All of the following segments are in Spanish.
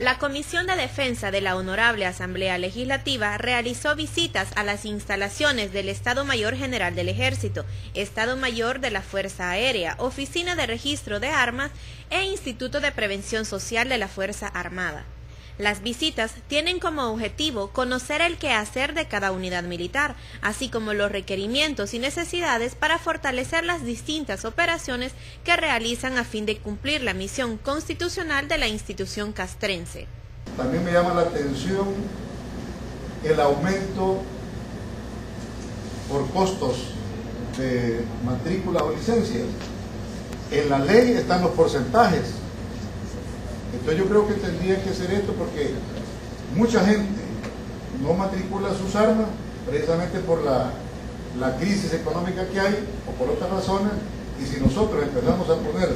La Comisión de Defensa de la Honorable Asamblea Legislativa realizó visitas a las instalaciones del Estado Mayor General del Ejército, Estado Mayor de la Fuerza Aérea, Oficina de Registro de Armas e Instituto de Prevención Social de la Fuerza Armada. Las visitas tienen como objetivo conocer el quehacer de cada unidad militar, así como los requerimientos y necesidades para fortalecer las distintas operaciones que realizan a fin de cumplir la misión constitucional de la institución castrense. También me llama la atención el aumento por costos de matrícula o licencias. En la ley están los porcentajes. Entonces yo creo que tendría que hacer esto porque mucha gente no matricula sus armas precisamente por la crisis económica que hay o por otras razones, y si nosotros empezamos a poner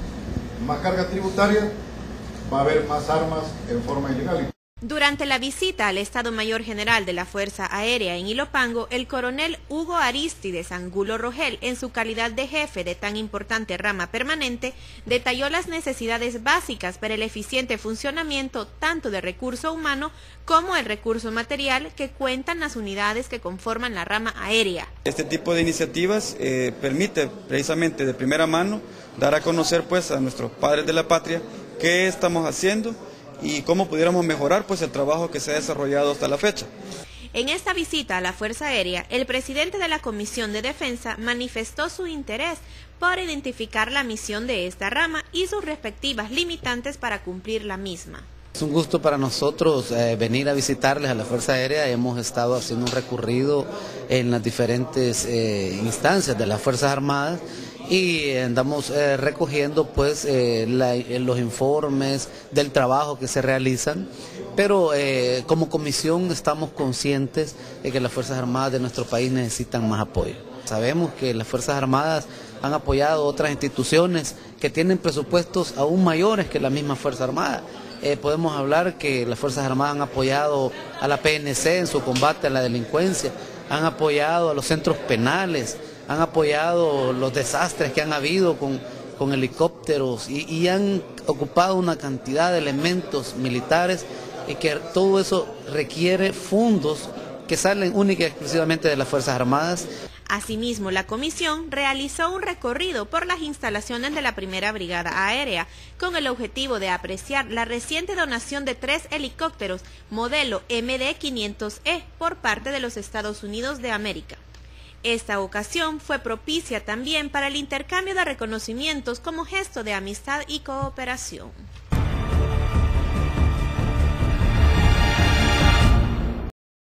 más carga tributaria, va a haber más armas en forma ilegal. Durante la visita al Estado Mayor General de la Fuerza Aérea en Ilopango, el coronel Hugo Aristides Angulo Rogel, en su calidad de jefe de tan importante rama permanente, detalló las necesidades básicas para el eficiente funcionamiento tanto del recurso humano como el recurso material que cuentan las unidades que conforman la rama aérea. Este tipo de iniciativas permite precisamente de primera mano dar a conocer pues a nuestros padres de la patria qué estamos haciendo y cómo pudiéramos mejorar pues el trabajo que se ha desarrollado hasta la fecha. En esta visita a la Fuerza Aérea, el presidente de la Comisión de Defensa manifestó su interés por identificar la misión de esta rama y sus respectivas limitantes para cumplir la misma. Es un gusto para nosotros venir a visitarles a la Fuerza Aérea. Hemos estado haciendo un recorrido en las diferentes instancias de las Fuerzas Armadas y andamos recogiendo pues los informes del trabajo que se realizan, pero como comisión estamos conscientes de que las Fuerzas Armadas de nuestro país necesitan más apoyo. Sabemos que las Fuerzas Armadas han apoyado otras instituciones que tienen presupuestos aún mayores que la misma Fuerza Armada. Podemos hablar que las Fuerzas Armadas han apoyado a la PNC en su combate a la delincuencia, han apoyado a los centros penales, han apoyado los desastres que han habido con helicópteros y han ocupado una cantidad de elementos militares y que todo eso requiere fondos que salen única y exclusivamente de las Fuerzas Armadas. Asimismo, la comisión realizó un recorrido por las instalaciones de la Primera Brigada Aérea con el objetivo de apreciar la reciente donación de 3 helicópteros modelo MD-500E por parte de los Estados Unidos de América. Esta ocasión fue propicia también para el intercambio de reconocimientos como gesto de amistad y cooperación.